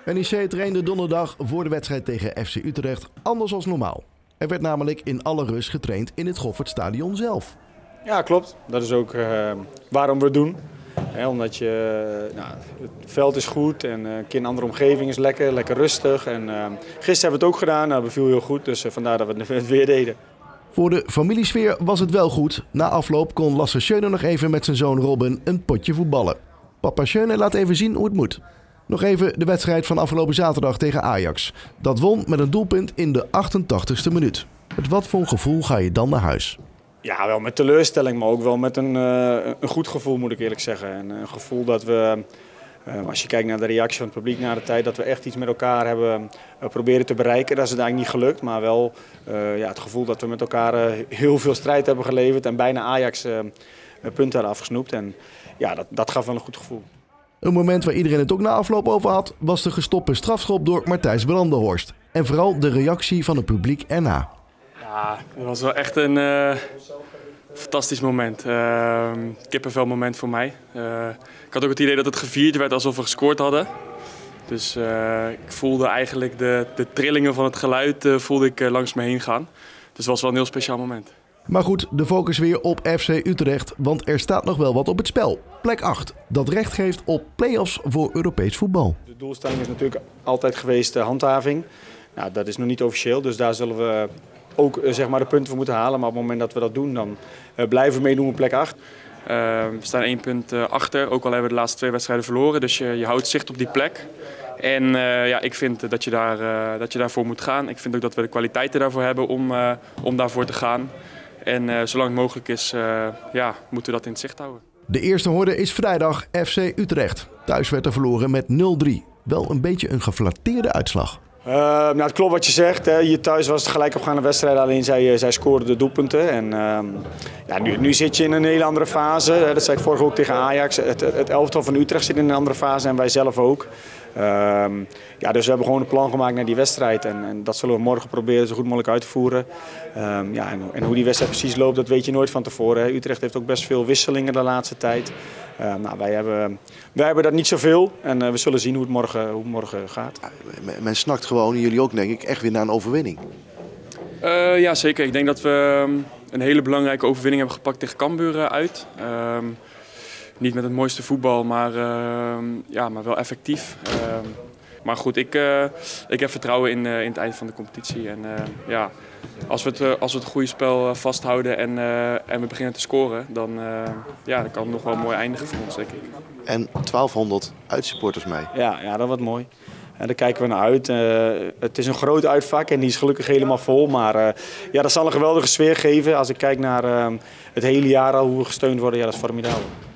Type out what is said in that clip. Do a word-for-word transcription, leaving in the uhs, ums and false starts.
N E C trainde donderdag voor de wedstrijd tegen F C Utrecht anders als normaal. Er werd namelijk in alle rust getraind in het Goffertstadion zelf. Ja, klopt. Dat is ook uh, waarom we het doen. He, omdat je, nou, het veld is goed en uh, een keer een andere omgeving is lekker, lekker rustig. En, uh, gisteren hebben we het ook gedaan, nou, dat beviel heel goed, dus uh, vandaar dat we het weer deden. Voor de familiesfeer was het wel goed. Na afloop kon Lasse Schöne nog even met zijn zoon Robin een potje voetballen. Papa Schöne laat even zien hoe het moet. Nog even de wedstrijd van afgelopen zaterdag tegen Ajax. Dat won met een doelpunt in de achtentachtigste minuut. Met wat voor een gevoel ga je dan naar huis? Ja, wel met teleurstelling, maar ook wel met een, uh, een goed gevoel moet ik eerlijk zeggen. En een gevoel dat we, uh, als je kijkt naar de reactie van het publiek na de tijd, dat we echt iets met elkaar hebben uh, proberen te bereiken. Dat is het eigenlijk niet gelukt, maar wel uh, ja, het gevoel dat we met elkaar uh, heel veel strijd hebben geleverd en bijna Ajax uh, punten hadden afgesnoept. En ja, dat, dat gaf wel een goed gevoel. Een moment waar iedereen het ook na afloop over had, was de gestopte strafschop door Matthijs Brandenhorst. En vooral de reactie van het publiek erna. Ja, dat was wel echt een uh, fantastisch moment. Uh, kippenvel moment voor mij. Uh, ik had ook het idee dat het gevierd werd alsof we gescoord hadden. Dus uh, ik voelde eigenlijk de, de trillingen van het geluid uh, voelde ik uh, langs me heen gaan. Dus het was wel een heel speciaal moment. Maar goed, de focus weer op F C Utrecht, want er staat nog wel wat op het spel. Plek acht, dat recht geeft op play-offs voor Europees voetbal. De doelstelling is natuurlijk altijd geweest de handhaving. Nou, dat is nog niet officieel, dus daar zullen we ook zeg maar, de punten voor moeten halen. Maar op het moment dat we dat doen, dan uh, blijven we meedoen op plek acht. Uh, we staan één punt uh, achter, ook al hebben we de laatste twee wedstrijden verloren. Dus je, je houdt zicht op die plek. En uh, ja, ik vind dat je, daar, uh, dat je daarvoor moet gaan. Ik vind ook dat we de kwaliteiten daarvoor hebben om, uh, om daarvoor te gaan. En uh, zolang het mogelijk is, uh, ja, moeten we dat in het zicht houden. De eerste horde is vrijdag F C Utrecht. Thuis werd er verloren met nul drie. Wel een beetje een geflatteerde uitslag. Uh, nou, het klopt wat je zegt. Hè. Hier thuis was het gelijk opgaande wedstrijd, alleen zij, zij scoorden de doelpunten. En, uh, ja, nu, nu zit je in een hele andere fase. Hè. Dat zei ik vorige ook tegen Ajax. Het, het elftal van Utrecht zit in een andere fase en wij zelf ook. Uh, ja, dus we hebben gewoon een plan gemaakt naar die wedstrijd. En, en dat zullen we morgen proberen zo goed mogelijk uit te voeren. Uh, ja, en, en hoe die wedstrijd precies loopt, dat weet je nooit van tevoren. Hè. Utrecht heeft ook best veel wisselingen de laatste tijd. Uh, nou, wij, hebben, wij hebben dat niet zoveel en uh, we zullen zien hoe het morgen, hoe het morgen gaat. Men snakt gewoon, en jullie ook denk ik, echt weer naar een overwinning. Uh, ja, zeker. Ik denk dat we een hele belangrijke overwinning hebben gepakt tegen Cambuur uit. Uh, niet met het mooiste voetbal, maar, uh, ja, maar wel effectief. Uh, maar goed, ik, uh, ik heb vertrouwen in, uh, in het eind van de competitie. En, uh, ja, als, we het, uh, als we het goede spel vasthouden en, uh, en we beginnen te scoren, dan, uh, ja, dan kan het nog wel mooi eindigen voor ons, denk ik. En twaalfhonderd uitsupporters mee. Ja, ja, dat wordt mooi. En daar kijken we naar uit. Uh, het is een groot uitvak en die is gelukkig helemaal vol. Maar uh, ja, dat zal een geweldige sfeer geven. Als ik kijk naar uh, het hele jaar al hoe we gesteund worden, ja, dat is formidabel.